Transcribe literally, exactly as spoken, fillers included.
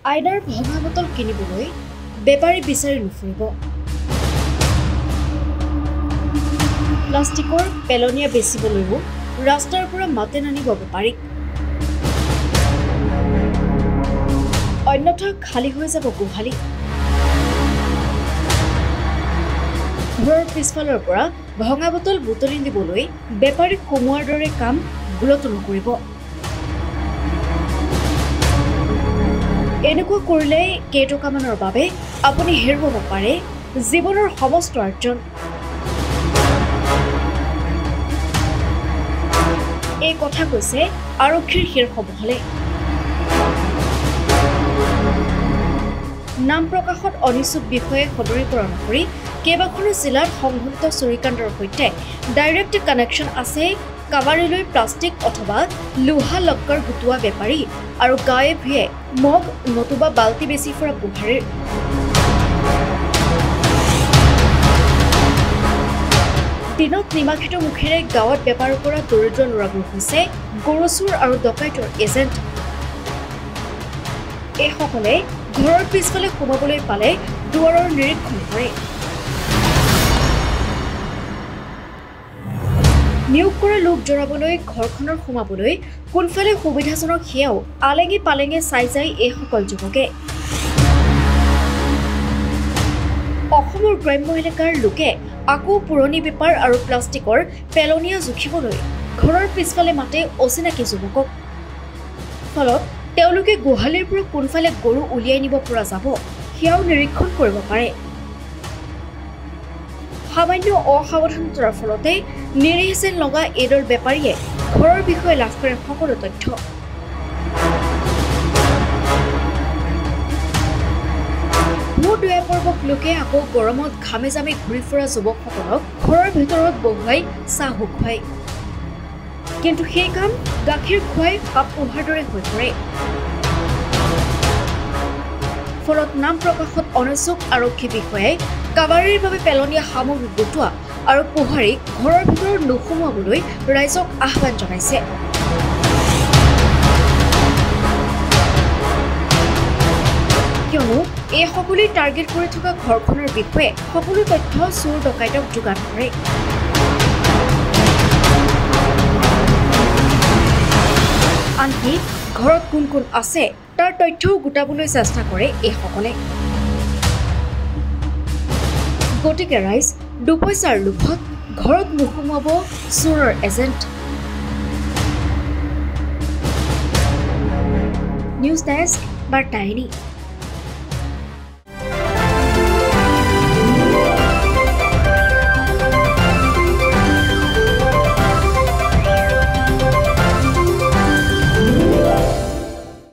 আইনাৰ ভঙা বটল কিনিবলৈ বেপাৰী বিচাৰি নুফুৰিব। প্লাষ্টিকৰ পেলনীয়া বেচিবলৈও ৰাস্তাৰ পৰা মাতে নানিব বেপাৰীক। অন্যথা খালী হৈ যাব গোহালি। ঘৰৰ পিছফালৰ পৰা ভঙা বটল বুটলি দিবলৈ বেপাৰীক সোমোৱাৰ দৰে কাম ভুলতো নকৰিব। এনেকুৱা কৰিলে কেইটকামানৰ বাবে আপুনি হেৰুৱাব পাৰে জীৱনৰ সমস্ত অৰ্জন। এই কথা কৈছে আৰক্ষীৰ শীৰ্ষ মহলে। নাম প্ৰকাশত অনিচ্ছুক বিষয়ে সদৰীকৰণ নকৰি কেইবাখনো জিলাত সংঘটিত চুৰিকাণ্ডৰ সৈতে ডাইৰেক্ট কানেকশ্যন আছে কাবাৰীলৈ প্লাষ্টিক অথবা লোহা লক্কৰ গোটোৱা বেপাৰী আৰু গাঁৱে ভূঞে মগ নতুবা বাল্টি বেচি ফুৰা পোহাৰীৰ। দিনত নিমাখিত মুখেৰে গাঁৱত বেপাৰ কৰা দৰিদ্ৰ ল'ৰাবোৰ হৈছে গৰু চোৰ আৰু ডকাইতৰ এজেণ্ট। এইসকলে ঘৰৰ পিছফালে সোমাবলৈ পালে দুৱাৰৰ নিৰীক্ষণ কৰে। নিয়োগ কৰা লোক জৰাবলৈ ঘৰখনৰ সোমাবলৈ কোনফালে সুবিধাজনক সেয়াও আলেঙে পালেঙে চাই যায় এইসকল যুৱকে। অসমৰ গ্ৰাম্য এলেকাৰ লোকে আকৌ পুৰণি বেপাৰ আৰু প্লাষ্টিকৰ পেলনীয়া জুখিবলৈ ঘৰৰ পিছফালে মাতে অচিনাকি যুৱকক। ফলত তেওঁলোকে গোহালিৰ পৰা কোনফালে গৰু উলিয়াই নিব পৰা যাব সেয়াও নিৰীক্ষণ কৰিব পাৰে। সামান্য অসাৱধানতাৰ ফলতে নিৰীহ যেন লগা এইদল বেপাৰীয়ে ঘৰৰ বিষয়ে লাভ কৰে সকলো তথ্য। ভূত দয়াপৰ্বক লোকে আকৌ গৰমত ঘামে জামে ঘূৰি ফুৰা যুৱকসকলক ঘৰৰ ভিতৰত বহুৱাই চাহ খুৱায়। কিন্তু সেই কাম গাখীৰ খুৱাই সাপ পোহাৰ দৰে হৈ পৰে। ফলত নাম প্ৰকাশত অনিচ্ছুক আৰক্ষী বিষয়াই কাবাৰীৰ বাবে পেলনীয়া সামগ্ৰী গোটোৱা আৰু পোহাৰীক ঘৰৰ ভিতৰত নোসোমোৱাবলৈ ৰাইজক আহ্বান জনাইছে। কিয়নো এই সকলোৱে টাৰ্গেট কৰি থকা ঘৰখনৰ বিষয়ে সকলো তথ্য চোৰ ডকাইতক যোগান ধৰে। আনকি ঘৰত কোন কোন আছে তাৰ তথ্যও গোটাবলৈ চেষ্টা কৰে এইসকলে। গতিকে ৰাইজ দুপইচাৰ লোভত ঘৰত নোসোমাব চোৰৰ এজেণ্ট। নিউজ ডেস্ক বাৰ্তা।